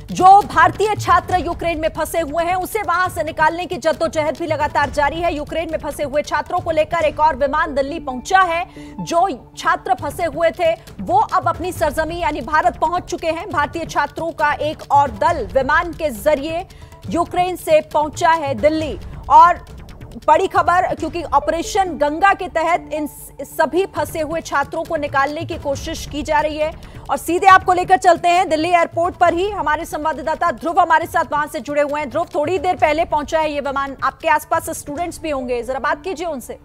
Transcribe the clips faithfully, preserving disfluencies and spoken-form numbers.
जो भारतीय छात्र यूक्रेन में फंसे हुए हैं उसे वहां से निकालने की जद्दोजहद भी लगातार जारी है। यूक्रेन में फंसे हुए छात्रों को लेकर एक और विमान दिल्ली पहुंचा है। जो छात्र फंसे हुए थे वो अब अपनी सरजमी यानी भारत पहुंच चुके हैं। भारतीय छात्रों का एक और दल विमान के जरिए यूक्रेन से पहुंचा है दिल्ली। और बड़ी खबर, क्योंकि ऑपरेशन गंगा के तहत इन सभी फंसे हुए छात्रों को निकालने की कोशिश की जा रही है। और सीधे आपको लेकर चलते हैं दिल्ली एयरपोर्ट पर ही। हमारे संवाददाता ध्रुव हमारे साथ वहां से जुड़े हुए हैं। ध्रुव, थोड़ी देर पहले पहुंचा है ये विमान, आपके आसपास स्टूडेंट्स भी होंगे, जरा बात कीजिए उनसे।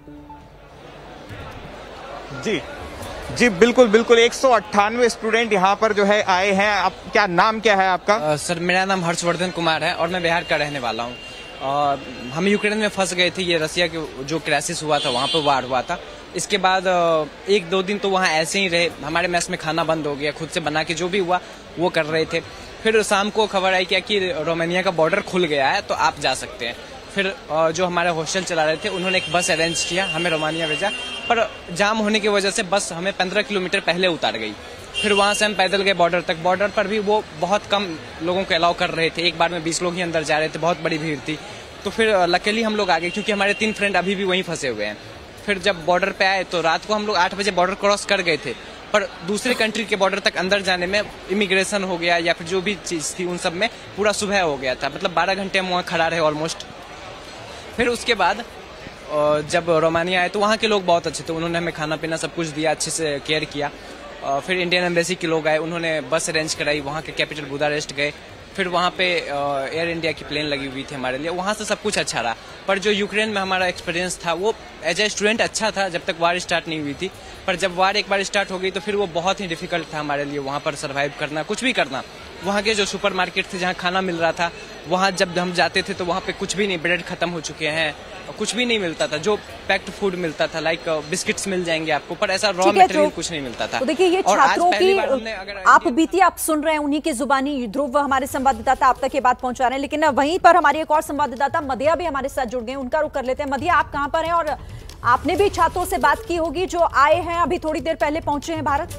जी जी बिल्कुल बिल्कुल एक सौ अट्ठानवे स्टूडेंट यहाँ पर जो है आए हैं। आप क्या नाम क्या है आपका? आ, सर मेरा नाम हर्षवर्धन कुमार है और मैं बिहार का रहने वाला हूँ। हम यूक्रेन में फंस गए थे। ये रसिया के जो क्राइसिस हुआ था वहाँ पर वार हुआ था। इसके बाद एक दो दिन तो वहाँ ऐसे ही रहे। हमारे मेस में खाना बंद हो गया, खुद से बना के जो भी हुआ वो कर रहे थे। फिर शाम को खबर आई क्या कि रोमानिया का बॉर्डर खुल गया है तो आप जा सकते हैं। फिर जो हमारे हॉस्टल चला रहे थे उन्होंने एक बस अरेंज किया, हमें रोमानिया भेजा। पर जाम होने की वजह से बस हमें पंद्रह किलोमीटर पहले उतार गई। फिर वहाँ से हम पैदल गए बॉर्डर तक। बॉर्डर पर भी वो बहुत कम लोगों को अलाउ कर रहे थे। एक बार में बीस लोग ही अंदर जा रहे थे, बहुत बड़ी भीड़ थी। तो फिर लकीली हम लोग आ गए क्योंकि हमारे तीन फ्रेंड अभी भी वहीं फंसे हुए हैं। फिर जब बॉर्डर पे आए तो रात को हम लोग आठ बजे बॉर्डर क्रॉस कर गए थे। पर दूसरे कंट्री के बॉर्डर तक अंदर जाने में इमिग्रेशन हो गया या फिर जो भी चीज़ थी उन सब में पूरा सुबह हो गया था। मतलब बारह घंटे हम वहाँ खड़ा रहे ऑलमोस्ट। फिर उसके बाद जब रोमानिया आए तो वहाँ के लोग बहुत अच्छे थे। उन्होंने हमें खाना पीना सब कुछ दिया, अच्छे से केयर किया। फिर इंडियन एम्बेसी के लोग आए, उन्होंने बस अरेंज कराई, वहाँ के कैपिटल बुदापेस्ट गए। फिर वहाँ पे एयर इंडिया की प्लेन लगी हुई थी हमारे लिए। वहाँ से सब कुछ अच्छा रहा। पर जो यूक्रेन में हमारा एक्सपीरियंस था वो एज ए स्टूडेंट अच्छा था जब तक वार स्टार्ट नहीं हुई थी। पर जब वार एक बार स्टार्ट हो गई तो फिर वो बहुत ही डिफिकल्ट था हमारे लिए वहाँ पर सर्वाइव करना, कुछ भी करना। वहाँ के जो सुपर मार्केट थे जहाँ खाना मिल रहा था, वहाँ जब हम जाते थे तो वहाँ पे कुछ भी नहीं, ब्रेड खत्म हो चुके हैं, कुछ भी नहीं मिलता था। जो पैक्ड फूड मिलता था लाइक बिस्किट्स मिल जाएंगे आपको, पर ऐसा रॉ मटेरियल कुछ नहीं मिलता था। तो देखिए ये छात्रों की आप बीती आप सुन रहे हैं, उन्हीं की जुबानी ध्रुव हमारे संवाददाता आप तक ये बात पहुंचा रहे हैं। लेकिन वहीं पर हमारी एक और संवाददाता मदिया भी हमारे साथ जुड़ गए, उनका रुख कर लेते हैं। मदिया, आप कहां पर हैं और आपने भी छात्रों से बात की होगी जो आए हैं, अभी थोड़ी देर पहले पहुंचे हैं भारत?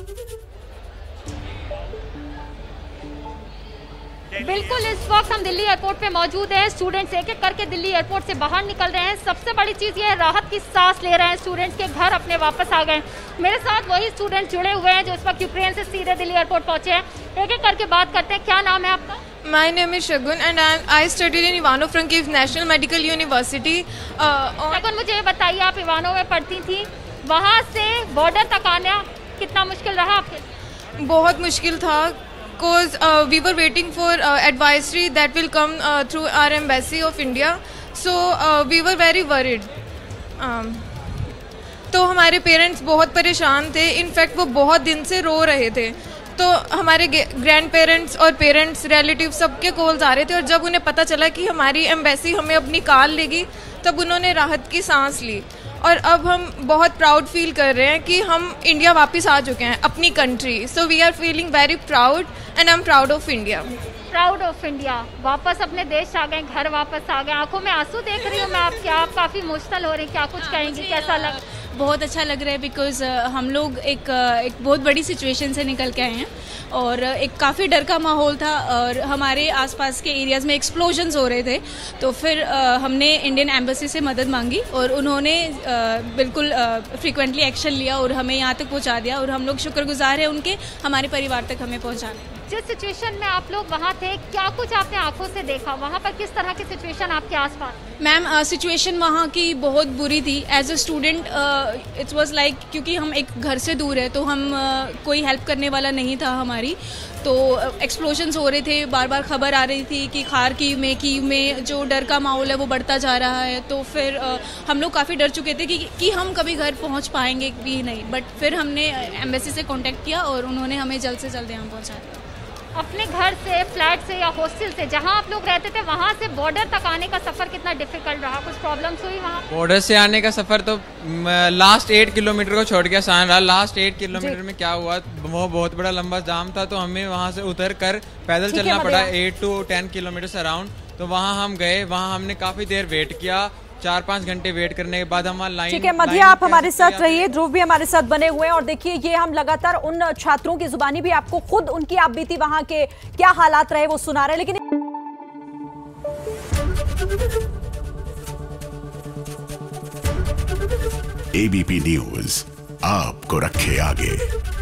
बिल्कुल, इस वक्त हम दिल्ली एयरपोर्ट पे मौजूद हैं। स्टूडेंट्स एक एक करके दिल्ली एयरपोर्ट से बाहर निकल रहे हैं। सबसे बड़ी चीज़ ये है, राहत की सांस ले रहे हैं। स्टूडेंट्स के घर अपने वापस आ गए। मेरे साथ वही स्टूडेंट जुड़े हुए हैं जो इस वक्त यूक्रेन से सीधे दिल्ली एयरपोर्ट पहुंचे हैं। एक एक करके बात करते हैं। क्या नाम है आपका? My name is Shagun and I, I studied in Ivano-Frankivsk National Medical University. uh, शगुन, मुझे ये बताइए, आप इवानो में पढ़ती थी, वहाँ से बॉर्डर तक आना कितना मुश्किल रहा आपके लिए? बहुत मुश्किल था because uh, we were waiting for uh, advisory that will come uh, through our embassy of India. So uh, we were very worried. um, तो हमारे पेरेंट्स बहुत परेशान थे। इनफैक्ट वो बहुत दिन से रो रहे थे। तो हमारे ग्रैंड पेरेंट्स और पेरेंट्स रिलेटिव सबके कॉल्स आ रहे थे। और जब उन्हें पता चला कि हमारी एम्बेसी हमें अपनी कार लेगी तब उन्होंने राहत की सांस ली। और अब हम बहुत प्राउड फील कर रहे हैं कि हम इंडिया वापस आ चुके हैं, अपनी country. So we are feeling very proud and I am proud of India. Proud of India, वापस अपने देश आ गए, घर वापस आ गए। आंखों में आंसू देख रही हूँ मैं आपके, आप काफ़ी इमोशनल हो रही हैं। क्या कुछ कहेंगी, कैसा लग? बहुत अच्छा लग रहा है बिकॉज़ uh, हम लोग एक uh, एक बहुत बड़ी सिचुएशन से निकल के आए हैं और uh, एक काफ़ी डर का माहौल था और हमारे आसपास के एरियाज़ में एक्सप्लोजन्स हो रहे थे। तो फिर uh, हमने इंडियन एम्बेसी से मदद मांगी और उन्होंने uh, बिल्कुल फ्रीक्वेंटली uh, एक्शन लिया और हमें यहाँ तक पहुँचा दिया। और हम लोग शुक्रगुजार हैं उनके, हमारे परिवार तक हमें पहुँचाने। जिस सिचुएशन में आप लोग वहाँ थे, क्या कुछ आपने आंखों से देखा? वहाँ पर किस तरह की सिचुएशन आपके आसपास? मैम, सिचुएशन वहाँ की बहुत बुरी थी। As a student it was like, क्योंकि हम एक घर से दूर है तो हम uh, कोई हेल्प करने वाला नहीं था हमारी। तो एक्सप्लोजन्स uh, हो रहे थे, बार बार खबर आ रही थी कि खार्किव में कीव में जो डर का माहौल है वो बढ़ता जा रहा है। तो फिर uh, हम लोग काफ़ी डर चुके थे कि, कि हम कभी घर पहुँच पाएंगे भी नहीं। बट फिर हमने एम्बेसी से कॉन्टेक्ट किया और उन्होंने हमें जल्द से जल्द यहाँ पहुँचा दिया। अपने घर से, फ्लैट से या हॉस्टल से जहां आप लोग रहते थे वहां से बॉर्डर तक आने का सफर कितना डिफिकल्ट रहा? कुछ प्रॉब्लम्स हुई वहां? बॉर्डर से आने का सफर तो लास्ट एट किलोमीटर को छोड़ के आसान रहा। लास्ट एट किलोमीटर में क्या हुआ, वो बहुत बड़ा लंबा जाम था तो हमें वहां से उतर कर पैदल चलना पड़ा eight to ten kilometre around. तो वहाँ हम गए, वहाँ हमने काफ़ी देर वेट किया। चार पाँच घंटे वेट करने के बाद हमारा लाइन। ठीक है मधिया, आप हमारे साथ रहिए, ध्रुव भी हमारे साथ बने हुए हैं और देखिए ये हम लगातार उन छात्रों की जुबानी भी आपको खुद उनकी आप बीती वहां के क्या हालात रहे वो सुना रहे हैं, लेकिन एबीपी न्यूज आपको रखे आगे।